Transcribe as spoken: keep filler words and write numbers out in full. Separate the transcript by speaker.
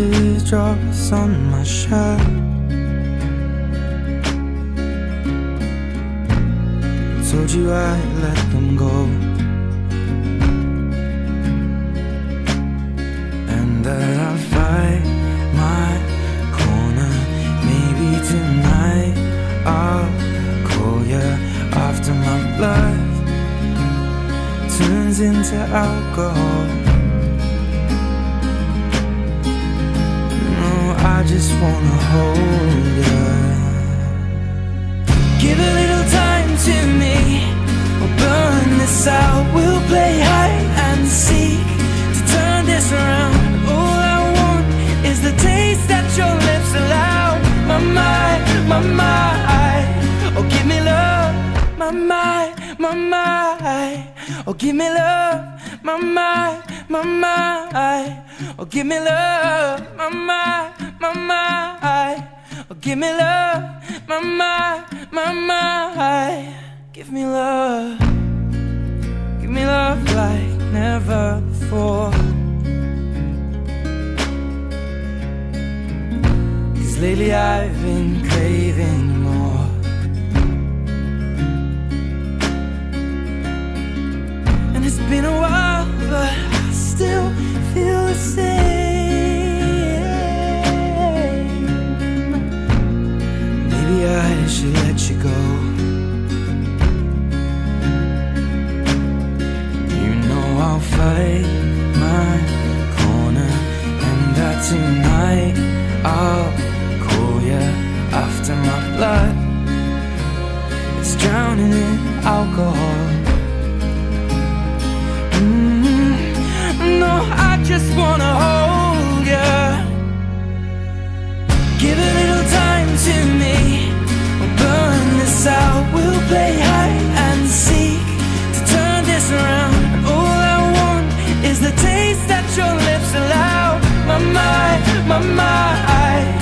Speaker 1: teardrops on my shirt. Told you I'd let them go, and that I'll fight my corner. Maybe tonight I'll call you after my blood turns into alcohol. No, I just wanna hold you. Give a little time to me, we'll burn this out. We'll play hide and seek to turn this around. All I want is the taste that your lips allow. My mind, my mind, oh give me love. My mind, my mind, oh give me love. My mind, my mind, oh give me love. My mind, my mind, oh give me love. My mind, my mind, give me love. Give me love like never before. Cause lately I've been craving more. And it's been a while, but I still feel the same. Maybe I should let you go. I'll fight my corner, and that tonight I'll call you after my blood is drowning in alcohol. mm, No, I just wanna hold you. Give a little time to me, we'll burn this out. We'll play hide and seek to turn this around. Is the taste that your lips allow. My mind, my mind,